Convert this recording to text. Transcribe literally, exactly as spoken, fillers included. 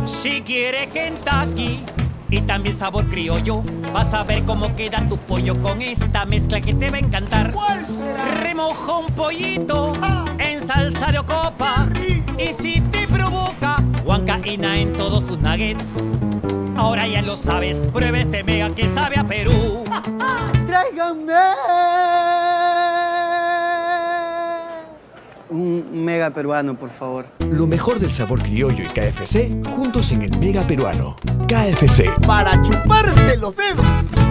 Si quiere Kentucky y también sabor criollo, vas a ver cómo queda tu pollo con esta mezcla que te va a encantar. ¿Cuál será? Remoja un pollito Ah, en salsa de ocopa. rico. Y si te provoca huancaína en todos sus nuggets, ahora ya lo sabes, prueba este mega que sabe a Perú. ¡Tráiganme un mega peruano, por favor! Lo mejor del sabor criollo y K F C juntos en el Mega Peruano. K F C. ¡Para chuparse los dedos!